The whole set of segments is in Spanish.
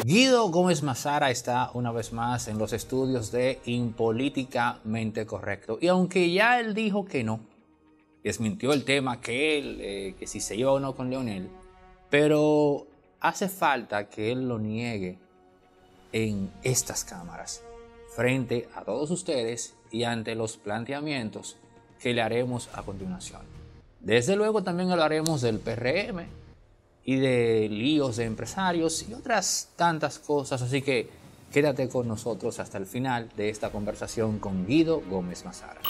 Guido Gómez Mazara está una vez más en los estudios de Impolíticamente Correcto. Y aunque ya él dijo que no, desmintió el tema que si se iba o no con Leonel, pero hace falta que él lo niegue en estas cámaras, frente a todos ustedes y ante los planteamientos que le haremos a continuación. Desde luego también hablaremos del PRM y de líos de empresarios y otras tantas cosas, así que quédate con nosotros hasta el final de esta conversación con Guido Gómez Mazara.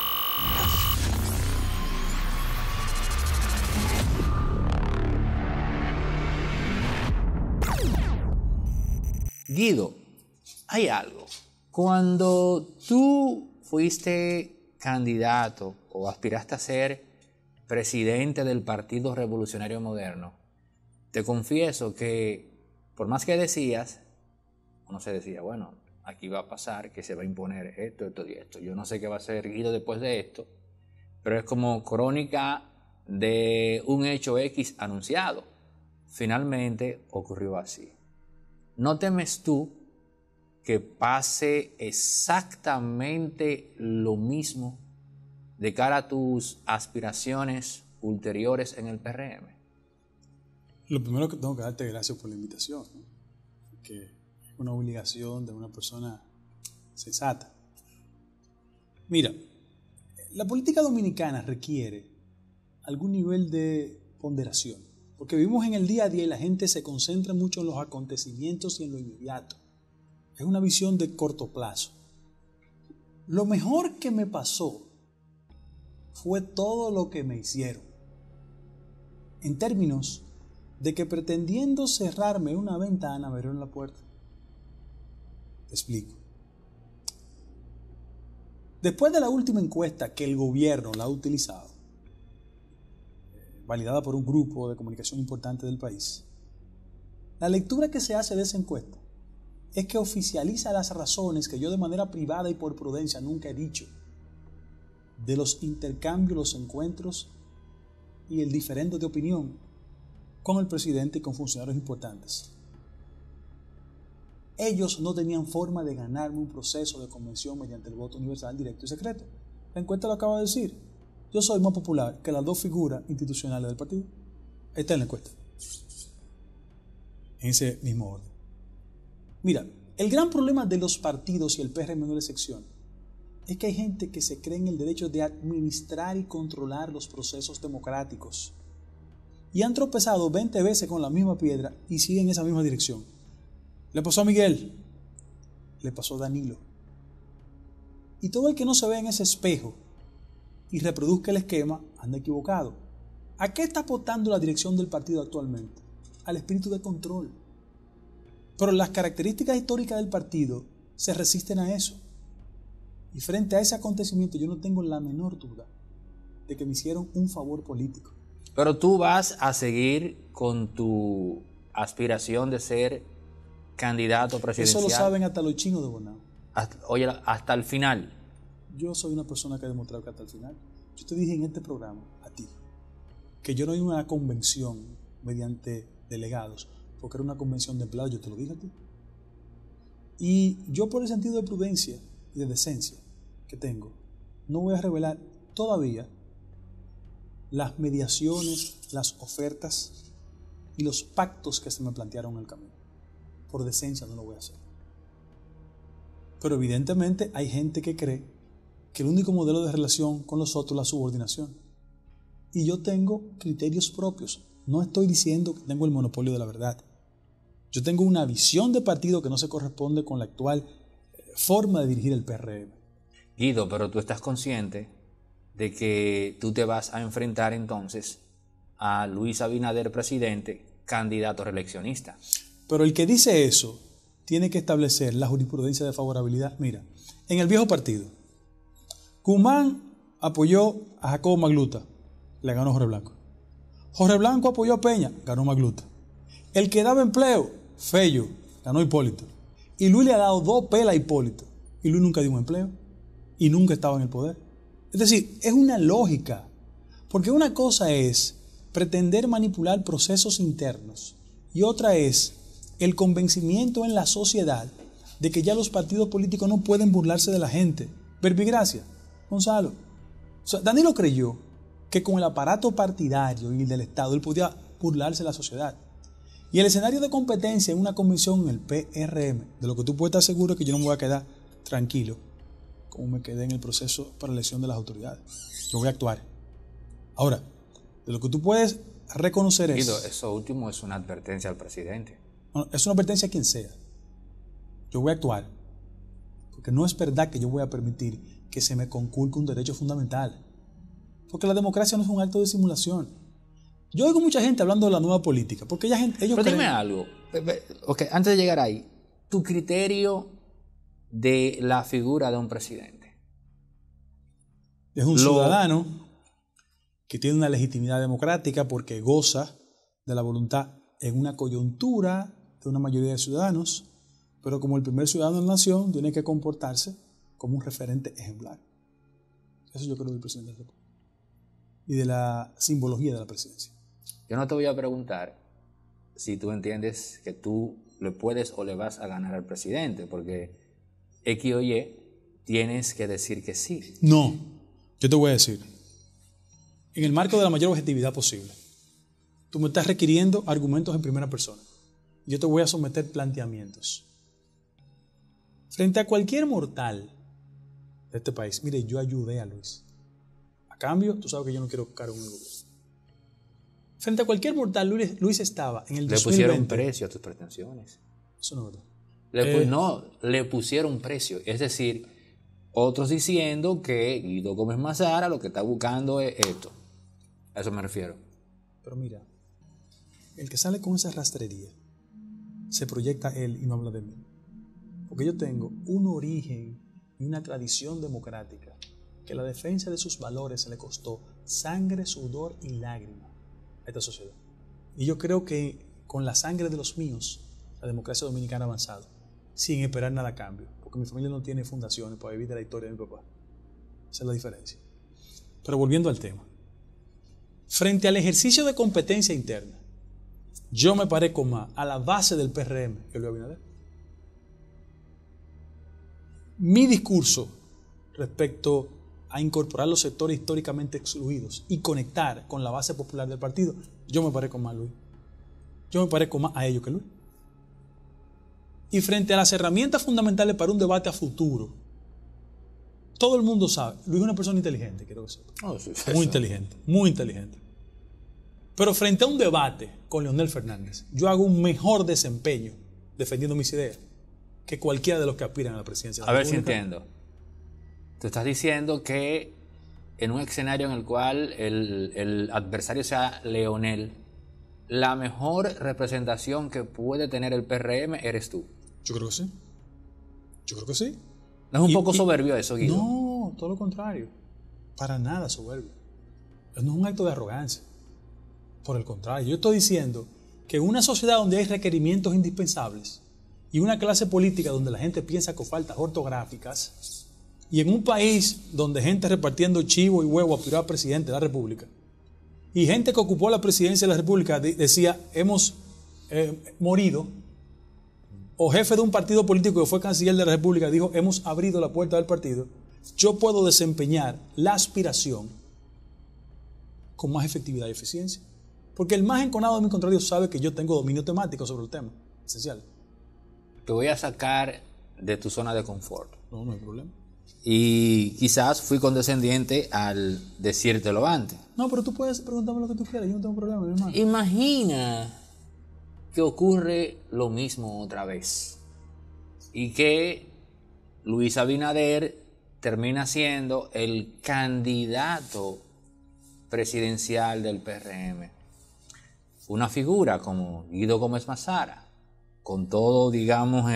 Guido, hay algo. Cuando tú fuiste candidato o aspiraste a ser presidente del Partido Revolucionario Moderno, te confieso que por más que decías, uno se decía, bueno, aquí va a pasar que se va a imponer esto, esto y esto. Yo no sé qué va a ser Guido después de esto, pero es como crónica de un hecho X anunciado. Finalmente ocurrió así. ¿No temes tú que pase exactamente lo mismo de cara a tus aspiraciones ulteriores en el PRM? Lo primero que tengo que darte gracias por la invitación, ¿no? Que es una obligación de una persona sensata. Mira, la política dominicana requiere algún nivel de ponderación, porque vivimos en el día a día y la gente se concentra mucho en los acontecimientos y en lo inmediato. Es una visión de corto plazo. Lo mejor que me pasó fue todo lo que me hicieron, en términos de que pretendiendo cerrarme una ventana me abrieron la puerta. Te explico. Después de la última encuesta que el gobierno la ha utilizado, validada por un grupo de comunicación importante del país, la lectura que se hace de esa encuesta es que oficializa las razones que yo de manera privada y por prudencia nunca he dicho de los intercambios, los encuentros y el diferendo de opinión con el presidente y con funcionarios importantes. Ellos no tenían forma de ganarme un proceso de convención mediante el voto universal, directo y secreto. La encuesta lo acaba de decir. Yo soy más popular que las dos figuras institucionales del partido. Ahí está en la encuesta. En ese mismo orden. Mira, el gran problema de los partidos y el PRM no es excepción. Es que hay gente que se cree en el derecho de administrar y controlar los procesos democráticos. Y han tropezado 20 veces con la misma piedra y siguen en esa misma dirección. Le pasó a Miguel, le pasó a Danilo. Y todo el que no se ve en ese espejo y reproduzca el esquema anda equivocado. ¿A qué está aportando la dirección del partido actualmente? Al espíritu de control. Pero las características históricas del partido se resisten a eso. Y frente a ese acontecimiento yo no tengo la menor duda de que me hicieron un favor político. Pero tú vas a seguir con tu aspiración de ser candidato presidencial. Eso lo saben hasta los chinos de Bonao. Oye, hasta el final. Yo soy una persona que ha demostrado que hasta el final. Yo te dije en este programa, a ti, que yo no iba a una convención mediante delegados, porque era una convención de empleados, yo te lo dije a ti. Y yo, por el sentido de prudencia y de decencia que tengo, no voy a revelar todavía las mediaciones, las ofertas y los pactos que se me plantearon en el camino. Por decencia no lo voy a hacer. Pero evidentemente hay gente que cree que el único modelo de relación con los otros es la subordinación. Y yo tengo criterios propios. No estoy diciendo que tengo el monopolio de la verdad. Yo tengo una visión de partido que no se corresponde con la actual forma de dirigir el PRM. Guido, pero tú estás consciente de que tú te vas a enfrentar entonces a Luis Abinader, presidente, candidato reeleccionista. Pero el que dice eso tiene que establecer la jurisprudencia de favorabilidad. Mira, en el viejo partido, Guzmán apoyó a Jacobo Magluta, le ganó Jorge Blanco. Jorge Blanco apoyó a Peña, ganó Magluta. El que daba empleo, Fello, ganó Hipólito. Y Luis le ha dado 2 pelas a Hipólito. Y Luis nunca dio un empleo. Y nunca estaba en el poder. Es decir, es una lógica. Porque una cosa es pretender manipular procesos internos. Y otra es el convencimiento en la sociedad de que ya los partidos políticos no pueden burlarse de la gente. Verbigracia, Gonzalo. O sea, Danilo creyó que con el aparato partidario y del Estado él podía burlarse de la sociedad. Y el escenario de competencia en una comisión en el PRM, de lo que tú puedes estar seguro es que yo no me voy a quedar tranquilo como me quedé en el proceso para la elección de las autoridades. Yo voy a actuar. Ahora, de lo que tú puedes reconocer es... Guido, eso último es una advertencia al presidente. No, es una advertencia a quien sea. Yo voy a actuar. Porque no es verdad que yo voy a permitir que se me conculque un derecho fundamental. Porque la democracia no es un acto de simulación. Yo oigo mucha gente hablando de la nueva política. Porque ellos Pero creen... dime algo. Okay, antes de llegar ahí, tu criterio de la figura de un presidente. Es un ciudadano que tiene una legitimidad democrática porque goza de la voluntad en una coyuntura de una mayoría de ciudadanos, pero como el primer ciudadano de la nación tiene que comportarse como un referente ejemplar. Eso yo creo del presidente de la República y de la simbología de la presidencia. Yo no te voy a preguntar si tú entiendes que tú le puedes o le vas a ganar al presidente, porque X o Y tienes que decir que sí. No, yo te voy a decir, en el marco de la mayor objetividad posible, tú me estás requiriendo argumentos en primera persona. Yo te voy a someter planteamientos. Frente a cualquier mortal de este país, mire, yo ayudé a Luis. A cambio, tú sabes que yo no quiero cargo en el gobierno. Frente a cualquier mortal, Luis estaba en el 2020. Le pusieron precio a tus pretensiones. Eso no es verdad. No, le pusieron precio. Es decir, otros diciendo que Guido Gómez Mazara lo que está buscando es esto. A eso me refiero. Pero mira, el que sale con esa rastrería se proyecta él y no habla de mí. Porque yo tengo un origen y una tradición democrática que la defensa de sus valores se le costó sangre, sudor y lágrima a esta sociedad. Y yo creo que con la sangre de los míos, la democracia dominicana ha avanzado, sin esperar nada a cambio. Porque mi familia no tiene fundaciones para vivir de la historia de mi papá. Esa es la diferencia. Pero volviendo al tema. Frente al ejercicio de competencia interna, yo me parezco más a la base del PRM que Luis Abinader. Mi discurso respecto a incorporar los sectores históricamente excluidos y conectar con la base popular del partido, yo me parezco más a Luis. Yo me parezco más a ellos que Luis. Y frente a las herramientas fundamentales para un debate a futuro, todo el mundo sabe, Luis es una persona inteligente, quiero que sepa. Oh, sí, muy inteligente, muy inteligente. Pero frente a un debate con Leonel Fernández, yo hago un mejor desempeño defendiendo mis ideas que cualquiera de los que aspiran a la presidencia de la A ver si República. entiendo. Tú estás diciendo que en un escenario en el cual el adversario sea Leonel, la mejor representación que puede tener el PRM eres tú. Yo creo que sí. Yo creo que sí. ¿No es un poco soberbio eso, Guido? No, todo lo contrario. Para nada soberbio. No es un acto de arrogancia. Por el contrario, yo estoy diciendo que una sociedad donde hay requerimientos indispensables y una clase política donde la gente piensa con faltas ortográficas y en un país donde gente repartiendo chivo y huevo aspiró a presidente de la República y gente que ocupó la presidencia de la República decía hemos morido, o jefe de un partido político que fue canciller de la República dijo hemos abrido la puerta del partido, yo puedo desempeñar la aspiración con más efectividad y eficiencia. Porque el más enconado de mi contrario sabe que yo tengo dominio temático sobre el tema. Esencial. Te voy a sacar de tu zona de confort. No hay problema. Y quizás fui condescendiente al decírtelo antes. No, pero tú puedes preguntarme lo que tú quieras. Yo no tengo problema, mi hermano. Imagina que ocurre lo mismo otra vez. Y que Luis Abinader termina siendo el candidato presidencial del PRM. Una figura como Guido Gómez Mazara, con todo, digamos,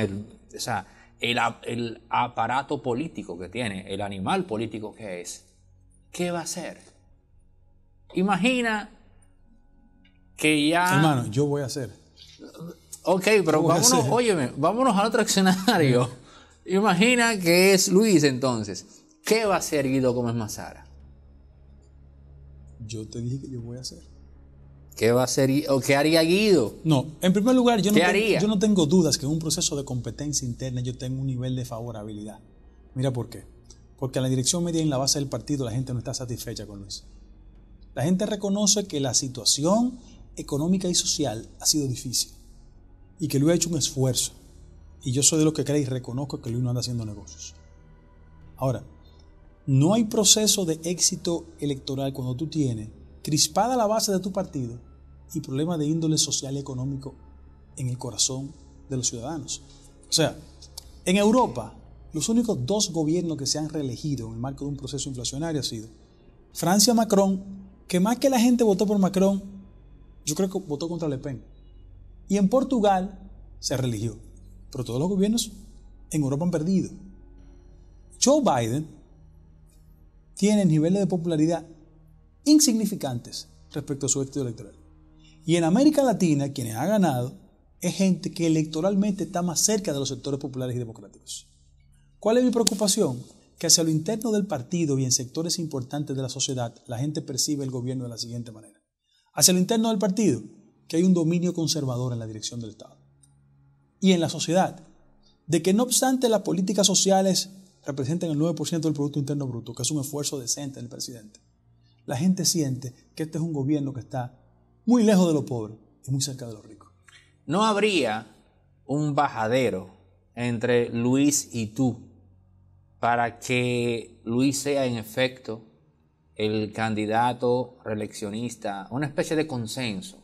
el aparato político que tiene, el animal político que es, ¿qué va a hacer? Imagina que ya... Hermano, yo voy a hacer. Ok, pero vámonos, óyeme, vámonos al otro escenario. Imagina que es Luis entonces. ¿Qué va a hacer Guido Gómez Mazara? Yo te dije que yo voy a hacer. ¿Qué va a hacer o qué haría Guido? No, en primer lugar, yo ¿Qué no tengo dudas que en un proceso de competencia interna yo tengo un nivel de favorabilidad. Mira por qué. Porque en la dirección media y en la base del partido la gente no está satisfecha con Luis. La gente reconoce que la situación económica y social ha sido difícil y que Luis ha hecho un esfuerzo. Y yo soy de los que cree y reconozco que Luis no anda haciendo negocios. Ahora, no hay proceso de éxito electoral cuando tú tienes crispada la base de tu partido y problemas de índole social y económico en el corazón de los ciudadanos. O sea, en Europa, los únicos 2 gobiernos que se han reelegido en el marco de un proceso inflacionario ha sido Francia, Macron, que más que la gente votó por Macron, yo creo que votó contra Le Pen. Y en Portugal se reeligió. Pero todos los gobiernos en Europa han perdido. Joe Biden tiene niveles de popularidad insignificantes respecto a su éxito electoral. Y en América Latina, quienes han ganado es gente que electoralmente está más cerca de los sectores populares y democráticos. ¿Cuál es mi preocupación? Que hacia lo interno del partido y en sectores importantes de la sociedad, la gente percibe el gobierno de la siguiente manera. Hacia lo interno del partido, que hay un dominio conservador en la dirección del Estado. Y en la sociedad, de que no obstante las políticas sociales representan el 9% del Producto Interno Bruto, que es un esfuerzo decente del presidente, la gente siente que este es un gobierno que está muy lejos de los pobres y muy cerca de los ricos. ¿No habría un bajadero entre Luis y tú para que Luis sea en efecto el candidato reeleccionista, una especie de consenso?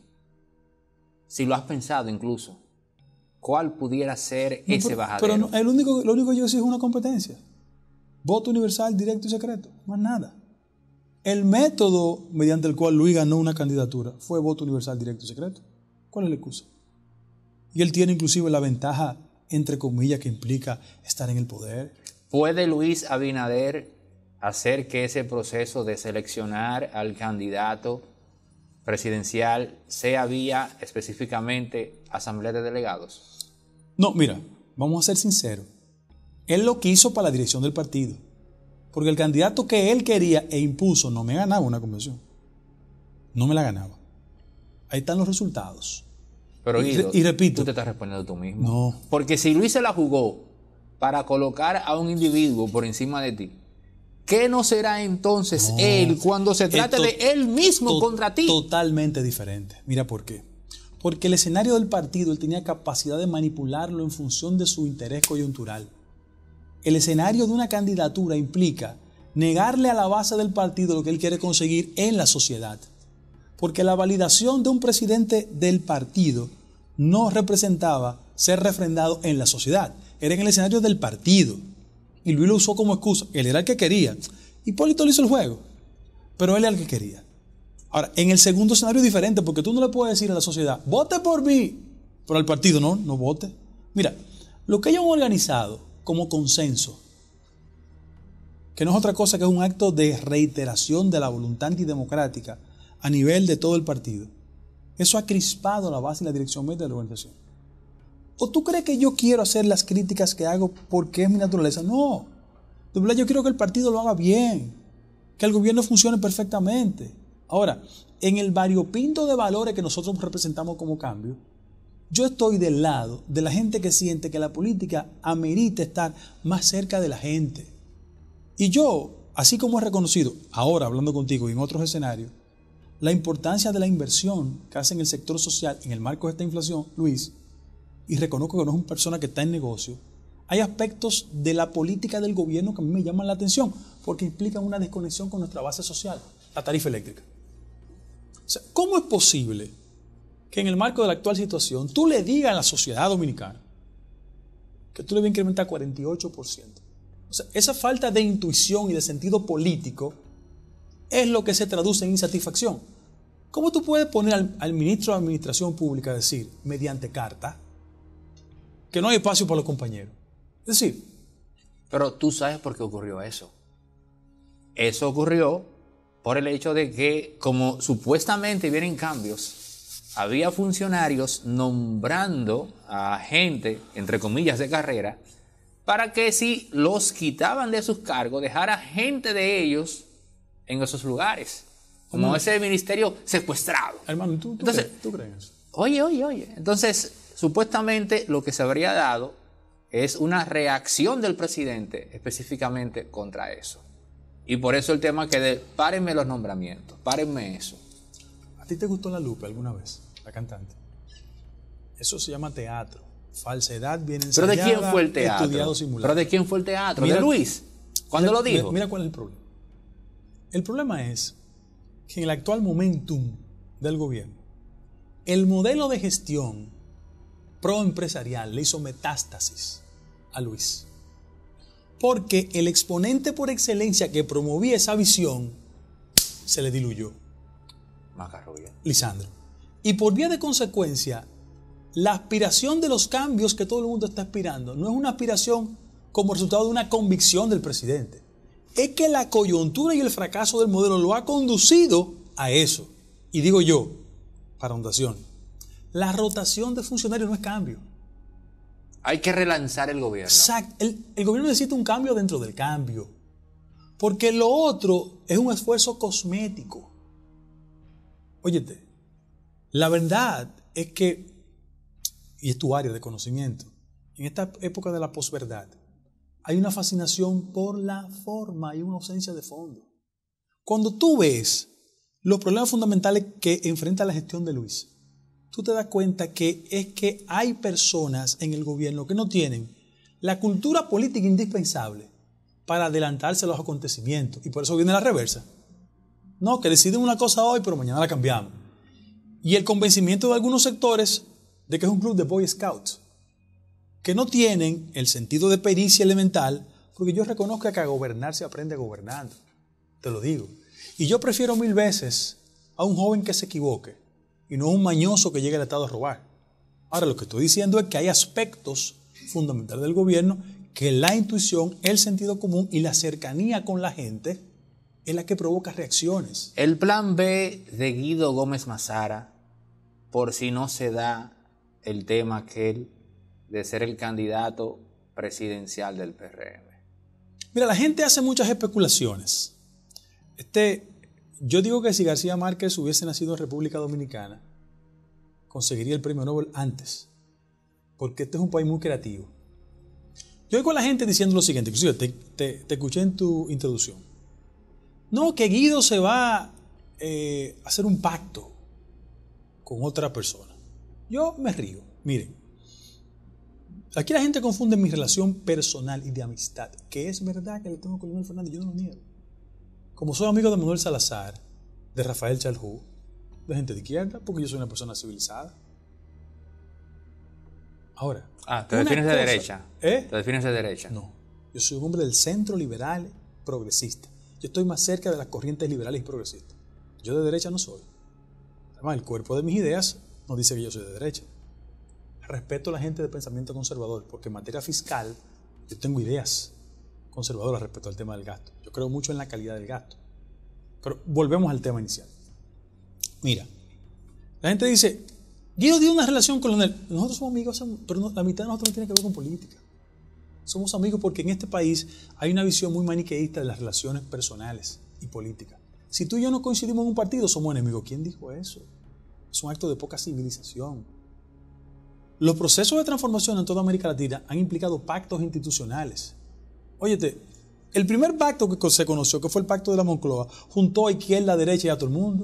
Si lo has pensado incluso, ¿cuál pudiera ser ese bajadero? Pero lo único que yo exijo es una competencia. Voto universal, directo y secreto, más nada. El método mediante el cual Luis ganó una candidatura fue voto universal, directo y secreto. ¿Cuál es la excusa? Y él tiene inclusive la ventaja, entre comillas, que implica estar en el poder. ¿Puede Luis Abinader hacer que ese proceso de seleccionar al candidato presidencial sea vía específicamente asamblea de delegados? No, mira, vamos a ser sinceros. Él lo quiso para la dirección del partido. Porque el candidato que él quería e impuso no me ganaba una convención. No me la ganaba. Ahí están los resultados. Pero Guido, y repito, tú te estás respondiendo tú mismo. No. Porque si Luis se la jugó para colocar a un individuo por encima de ti, ¿qué no será entonces él cuando se trate de él mismo contra ti? Totalmente diferente. Mira por qué. Porque el escenario del partido él tenía capacidad de manipularlo en función de su interés coyuntural. El escenario de una candidatura implica negarle a la base del partido lo que él quiere conseguir en la sociedad. Porque la validación de un presidente del partido no representaba ser refrendado en la sociedad. Era en el escenario del partido. Y Luis lo usó como excusa. Él era el que quería. Hipólito le hizo el juego. Pero él era el que quería. Ahora, en el segundo escenario es diferente, porque tú no le puedes decir a la sociedad, vote por mí. Pero al partido no vote. Mira, lo que ellos han organizado como consenso, que no es otra cosa que un acto de reiteración de la voluntad antidemocrática a nivel de todo el partido, eso ha crispado la base y la dirección media de la organización. ¿O tú crees que yo quiero hacer las críticas que hago porque es mi naturaleza? No. De verdad yo quiero que el partido lo haga bien, que el gobierno funcione perfectamente. Ahora, en el variopinto de valores que nosotros representamos como cambio, yo estoy del lado de la gente que siente que la política amerita estar más cerca de la gente. Y yo, así como he reconocido, ahora hablando contigo y en otros escenarios, la importancia de la inversión que hace en el sector social en el marco de esta inflación, Luis, y reconozco que no es una persona que está en negocio, hay aspectos de la política del gobierno que a mí me llaman la atención porque implican una desconexión con nuestra base social, la tarifa eléctrica. O sea, ¿cómo es posible que en el marco de la actual situación tú le digas a la sociedad dominicana que tú le vas a incrementar 48%? O sea, esa falta de intuición y de sentido político es lo que se traduce en insatisfacción. ¿Cómo tú puedes poner al ministro de Administración Pública a decir, mediante carta, que no hay espacio para los compañeros? Es decir... Pero tú sabes por qué ocurrió eso. Eso ocurrió por el hecho de que, como supuestamente vienen cambios, había funcionarios nombrando a gente, entre comillas, de carrera, para que si los quitaban de sus cargos, dejara gente de ellos en esos lugares. como ese ministerio secuestrado. Hermano, ¿tú crees eso? Oye. Entonces, supuestamente lo que se habría dado es una reacción del presidente específicamente contra eso. Y por eso el tema que párenme los nombramientos, párenme eso. ¿A ti te gustó La Lupe alguna vez, la cantante? Eso se llama teatro. Falsedad bien ensayada. ¿Pero de quién fue el teatro? Estudiado, simulado. ¿Pero de quién fue el teatro? ¿De Luis? ¿Cuándo lo dijo? Mira cuál es el problema. El problema es que en el actual momentum del gobierno, el modelo de gestión proempresarial le hizo metástasis a Luis. Porque el exponente por excelencia que promovía esa visión se le diluyó. Macarrubia. Lisandro. Y por vía de consecuencia, la aspiración de los cambios que todo el mundo está aspirando no es una aspiración como resultado de una convicción del presidente. Es que la coyuntura y el fracaso del modelo lo ha conducido a eso. Y digo yo, para Ondación, la rotación de funcionarios no es cambio. Hay que relanzar el gobierno. Exacto. El gobierno necesita un cambio dentro del cambio. Porque lo otro es un esfuerzo cosmético. Óyete, la verdad es que, y es tu área de conocimiento, en esta época de la posverdad, hay una fascinación por la forma y una ausencia de fondo. Cuando tú ves los problemas fundamentales que enfrenta la gestión de Luis, tú te das cuenta que es que hay personas en el gobierno que no tienen la cultura política indispensable para adelantarse a los acontecimientos. Y por eso viene la reversa. No, que deciden una cosa hoy, pero mañana la cambiamos. Y el convencimiento de algunos sectores de que es un club de Boy Scouts, que no tienen el sentido de pericia elemental, porque yo reconozco que a gobernar se aprende gobernando. Te lo digo. Y yo prefiero 1000 veces a un joven que se equivoque y no a un mañoso que llegue al Estado a robar. Ahora, lo que estoy diciendo es que hay aspectos fundamentales del gobierno que la intuición, el sentido común y la cercanía con la gente es la que provoca reacciones. El plan B de Guido Gómez Mazara, por si no se da el tema aquel de ser el candidato presidencial del PRM. Mira, la gente hace muchas especulaciones. Yo digo que si García Márquez hubiese nacido en República Dominicana, conseguiría el premio Nobel antes, porque este es un país muy creativo. Yo oigo a la gente diciendo lo siguiente, inclusive te escuché en tu introducción. No, que Guido se va a hacer un pacto con otra persona. Yo me río. Miren, aquí la gente confunde mi relación personal y de amistad, que es verdad que le tengo con Leonel Fernández, yo no lo niego. Como soy amigo de Manuel Salazar, de Rafael Chalhú, de gente de izquierda, porque yo soy una persona civilizada. Ahora. ¿te defines de derecha? ¿Te defines de derecha? No. Yo soy un hombre del centro liberal progresista. Yo estoy más cerca de las corrientes liberales y progresistas. Yo de derecha no soy. Además, el cuerpo de mis ideas no dice que yo soy de derecha. Respeto a la gente de pensamiento conservador, porque en materia fiscal yo tengo ideas conservadoras respecto al tema del gasto. Yo creo mucho en la calidad del gasto. Pero volvemos al tema inicial. Mira, la gente dice, Guido tiene una relación con Leonel. Nosotros somos amigos, pero la mitad de nosotros no tiene que ver con política. Somos amigos porque en este país hay una visión muy maniqueísta de las relaciones personales y políticas. Si tú y yo no coincidimos en un partido, somos enemigos. ¿Quién dijo eso? Es un acto de poca civilización. Los procesos de transformación en toda América Latina han implicado pactos institucionales. Óyete, el primer pacto que se conoció, que fue el pacto de la Moncloa, juntó a izquierda, a derecha y a todo el mundo.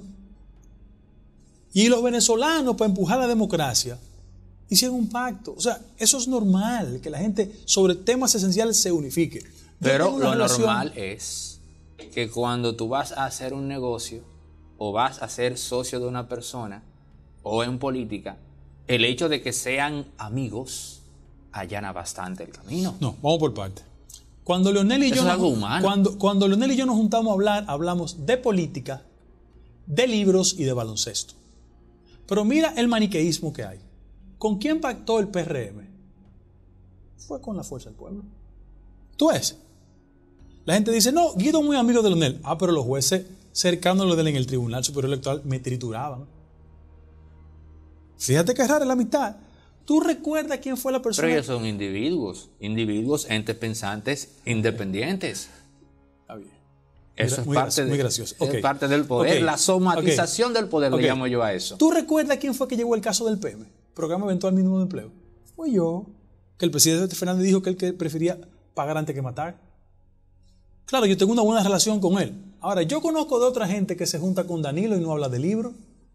Y los venezolanos, para empujar la democracia, hicieron un pacto. O sea, eso es normal, que la gente sobre temas esenciales se unifique. Pero lo normal es que cuando tú vas a hacer un negocio o vas a ser socio de una persona o en política, el hecho de que sean amigos allana bastante el camino. No, vamos por partes. Cuando Leonel y yo es algo humano. Cuando Leonel y yo nos juntamos a hablar, hablamos de política, de libros y de baloncesto. Pero mira el maniqueísmo que hay. ¿Con quién pactó el PRM? Fue con la Fuerza del Pueblo. ¿Tú ves? La gente dice, no, Guido es muy amigo de Leonel. Ah, pero los jueces cercanos a Leonel en el Tribunal Superior Electoral me trituraban. Fíjate qué rara la amistad. ¿Tú recuerdas quién fue la persona? Pero ellos son individuos, entes pensantes, independientes. Está bien. Eso es parte, muy gracioso. Es parte del poder, la somatización del poder, le llamo yo a eso. ¿Tú recuerdas quién fue que llevó el caso del PEME, Programa Eventual Mínimo de Empleo? Fue yo, que el presidente Fernández dijo que él prefería pagar antes que matar. Claro, yo tengo una buena relación con él. Ahora, yo conozco de otra gente que se junta con Danilo y no habla de libro.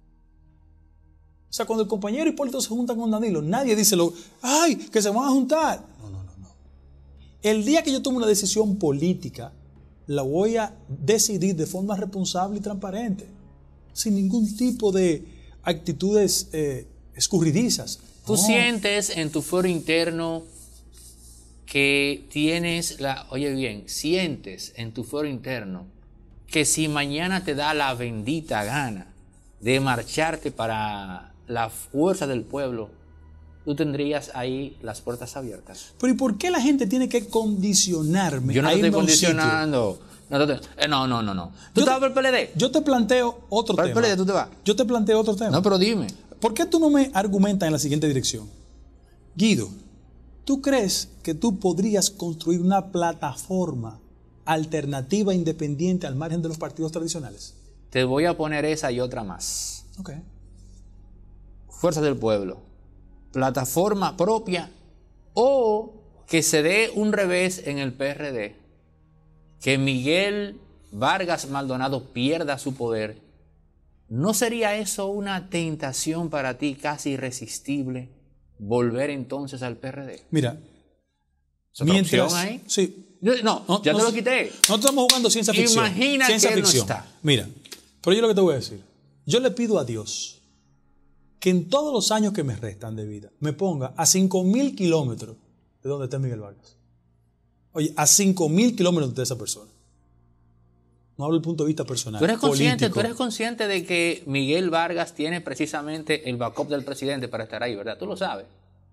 O sea, cuando el compañero Hipólito se junta con Danilo, nadie dice, ¡ay, que se van a juntar! No. El día que yo tome una decisión política, la voy a decidir de forma responsable y transparente, sin ningún tipo de actitudes escurridizas. Tú sientes en tu fuero interno que tienes sientes en tu fuero interno que si mañana te da la bendita gana de marcharte para la fuerza del pueblo, tú tendrías ahí las puertas abiertas. Pero ¿y por qué la gente tiene que condicionarme? Yo no te estoy condicionando. No. ¿Tú te vas por el PLD? Yo te planteo otro tema. ¿Para el PLD tú te vas? Yo te planteo otro tema. No, pero dime. ¿Por qué tú no me argumentas en la siguiente dirección? Guido, ¿tú crees que tú podrías construir una plataforma alternativa independiente al margen de los partidos tradicionales? Te voy a poner esa y otra más. Ok. Fuerza del pueblo, plataforma propia, o que se dé un revés en el PRD, que Miguel Vargas Maldonado pierda su poder. ¿No sería eso una tentación para ti casi irresistible, volver entonces al PRD? Mira, mientras ahí. Sí. No, ya te lo quité. No estamos jugando ciencia ficción. Imagina ciencia que él ficción. no está. Mira, pero yo lo que te voy a decir, yo le pido a Dios que en todos los años que me restan de vida me ponga a 5.000 kilómetros de donde está Miguel Vargas. Oye, a 5.000 kilómetros de esa persona. No hablo del punto de vista personal. ¿Tú eres consciente de que Miguel Vargas tiene precisamente el backup del presidente para estar ahí, verdad? Tú lo sabes.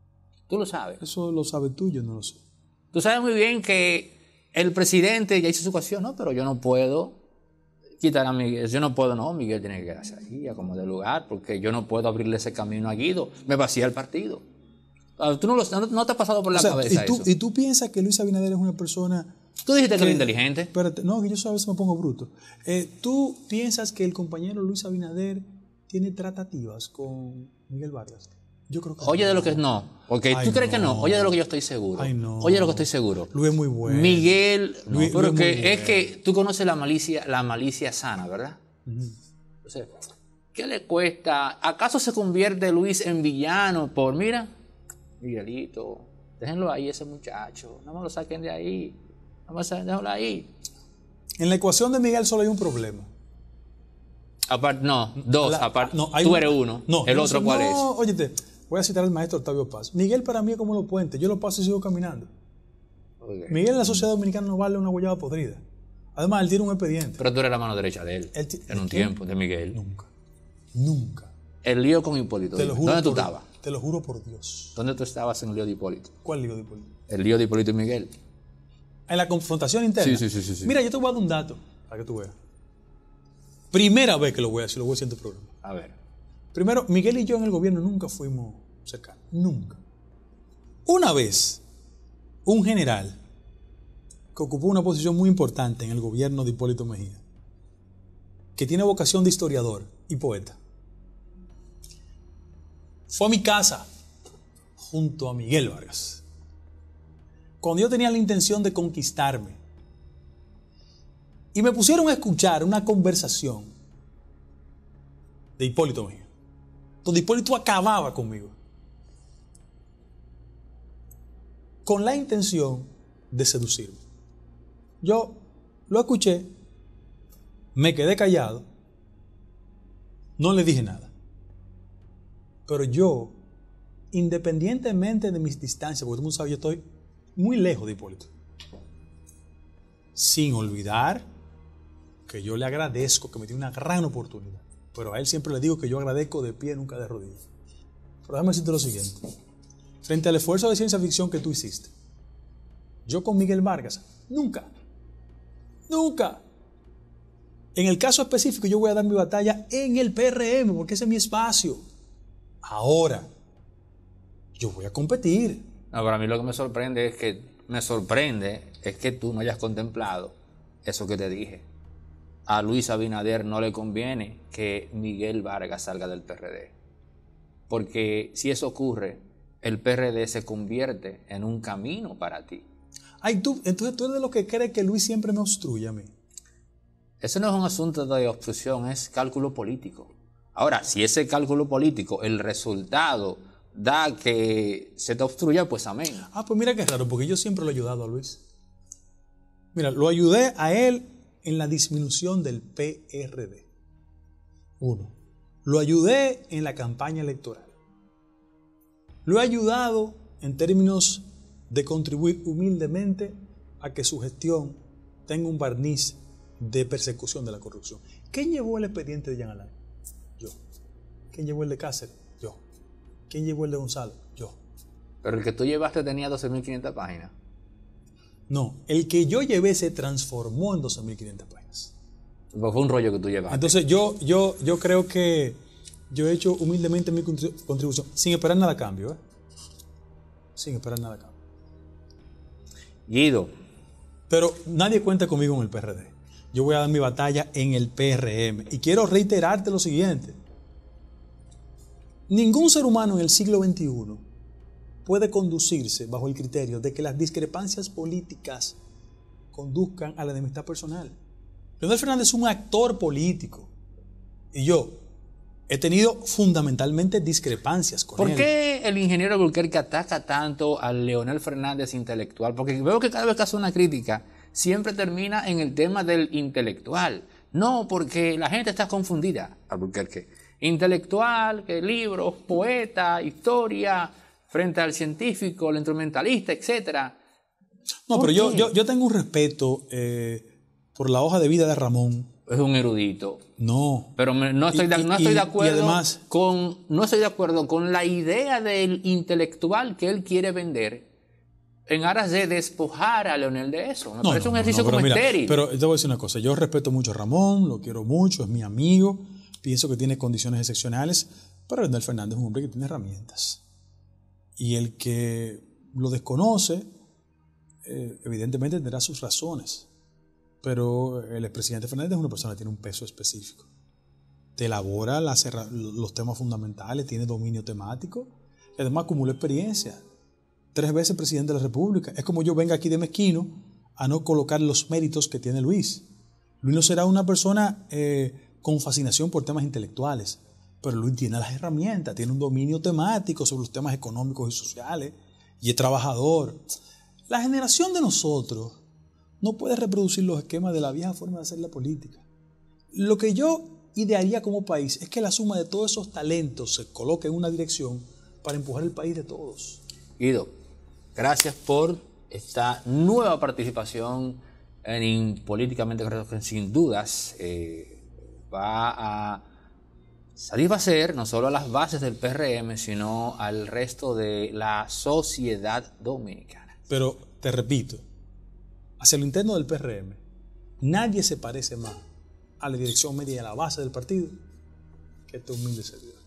Eso lo sabes tú, yo no lo sé. Tú sabes muy bien que el presidente ya hizo su cuestión, no, pero yo no puedo quitar a Miguel. Miguel tiene que quedarse ahí, a como de lugar, porque yo no puedo abrirle ese camino a Guido. Me vacía el partido. ¿Tú no te ha pasado por la cabeza eso? ¿Y tú piensas que Luis Abinader es una persona... Tú dijiste que era inteligente. Espérate, no, que yo a veces me pongo bruto. ¿Tú piensas que el compañero Luis Abinader tiene tratativas con Miguel Vargas? Yo creo que Oye, no. De lo que no. Porque tú crees que no. Oye, de lo que yo estoy seguro. Oye, de lo que estoy seguro. Luis es muy bueno. Miguel, es que tú conoces la malicia sana, ¿verdad? Entonces, ¿qué le cuesta? ¿Acaso se convierte Luis en villano por, mira, Miguelito, déjenlo ahí ese muchacho, no me lo saquen de ahí, déjenlo ahí? En la ecuación de Miguel solo hay un problema. Tú eres uno. ¿El otro cuál es? Óyete, voy a citar al maestro Octavio Paz. Miguel para mí es como los puentes, yo los paso y sigo caminando. Okay. Miguel en la sociedad dominicana no vale una guayaba podrida. Además, él tiene un expediente. Pero tú eres la mano derecha de él, en un tiempo, de Miguel. Nunca. El lío con Hipólito. ¿Dónde tú estabas? Te lo juro por Dios. ¿Dónde tú estabas en el lío de Hipólito? ¿Cuál lío de Hipólito? El lío de Hipólito y Miguel. En la confrontación interna. Sí. Mira, yo te voy a dar un dato para que tú veas. Primera vez que lo voy a decir, lo voy a decir en tu programa. A ver. Primero, Miguel y yo en el gobierno nunca fuimos cercanos. Nunca. Una vez, un general que ocupó una posición muy importante en el gobierno de Hipólito Mejía, que tiene vocación de historiador y poeta, fue a mi casa junto a Miguel Vargas. Cuando yo tenía la intención de conquistarme, y me pusieron a escuchar una conversación de Hipólito Mejía, donde Hipólito acababa conmigo, con la intención de seducirme. Yo lo escuché, me quedé callado, no le dije nada. Pero yo, independientemente de mis distancias, porque tú no sabes, yo estoy muy lejos de Hipólito, sin olvidar que yo le agradezco, que me dio una gran oportunidad. Pero a él siempre le digo que yo agradezco de pie, nunca de rodillas. Pero déjame decirte lo siguiente. Frente al esfuerzo de ciencia ficción que tú hiciste, yo con Miguel Vargas, nunca. En el caso específico, yo voy a dar mi batalla en el PRM, porque ese es mi espacio. Ahora, yo voy a competir. No, para mí lo que me sorprende es que tú no hayas contemplado eso que te dije. a Luis Abinader no le conviene que Miguel Vargas salga del PRD. Porque si eso ocurre, el PRD se convierte en un camino para ti. Ay, entonces tú eres de los que cree que Luis siempre me obstruye a mí. Eso no es un asunto de obstrucción, es cálculo político. Ahora, si ese cálculo político, el resultado da que se te obstruya, pues amén. Ah, pues mira qué raro, porque yo siempre lo he ayudado a Luis. Mira, lo ayudé a él en la disminución del PRD. 1. Lo ayudé en la campaña electoral. Lo he ayudado en términos de contribuir humildemente a que su gestión tenga un barniz de persecución de la corrupción. ¿Quién llevó el expediente de Jean Alain? Yo. ¿Quién llevó el de Cáceres? Yo. ¿Quién llevó el de Gonzalo? Yo. Pero el que tú llevaste tenía 12.500 páginas. No, el que yo llevé se transformó en 12.500 páginas. Pues fue un rollo que tú llevaste. Entonces yo creo que yo he hecho humildemente mi contribución, sin esperar nada a cambio, ¿eh? Sin esperar nada a cambio. Guido. Pero nadie cuenta conmigo en el PRD. Yo voy a dar mi batalla en el PRM. Y quiero reiterarte lo siguiente. Ningún ser humano en el siglo XXI puede conducirse bajo el criterio de que las discrepancias políticas conduzcan a la enemistad personal. Leonel Fernández es un actor político. Y yo he tenido fundamentalmente discrepancias con él. ¿Por qué el ingeniero Albuquerque ataca tanto al Leonel Fernández intelectual? Porque veo que cada vez que hace una crítica siempre termina en el tema del intelectual. No, porque la gente está confundida, Albuquerque. Intelectual, que libros, poeta, historia, frente al científico, el instrumentalista, etc. No, pero yo tengo un respeto por la hoja de vida de Ramón. Es un erudito. No. Pero no estoy de acuerdo con la idea del intelectual que él quiere vender en aras de despojar a Leonel de eso. Me parece un ejercicio como estéril. Pero te voy a decir una cosa. Yo respeto mucho a Ramón, lo quiero mucho, es mi amigo. Pienso que tiene condiciones excepcionales. Pero Leonel Fernández es un hombre que tiene herramientas. Y el que lo desconoce, evidentemente tendrá sus razones. Pero el expresidente Fernández es una persona que tiene un peso específico. Te elabora los temas fundamentales, tiene dominio temático y además acumula experiencia. 3 veces presidente de la República. Es como yo venga aquí de mezquino a no colocar los méritos que tiene Luis. Luis no será una persona con fascinación por temas intelectuales, pero Luis tiene las herramientas, tiene un dominio temático sobre los temas económicos y sociales y es trabajador. La generación de nosotros no puede reproducir los esquemas de la vieja forma de hacer la política. Lo que yo idearía como país es que la suma de todos esos talentos se coloque en una dirección para empujar el país de todos. Guido, gracias por esta nueva participación en Políticamente Correcto, que sin dudas va a satisfacer no solo a las bases del PRM, sino al resto de la sociedad dominicana. Pero te repito, hacia lo interno del PRM, nadie se parece más a la dirección media y a la base del partido que este humilde servidor.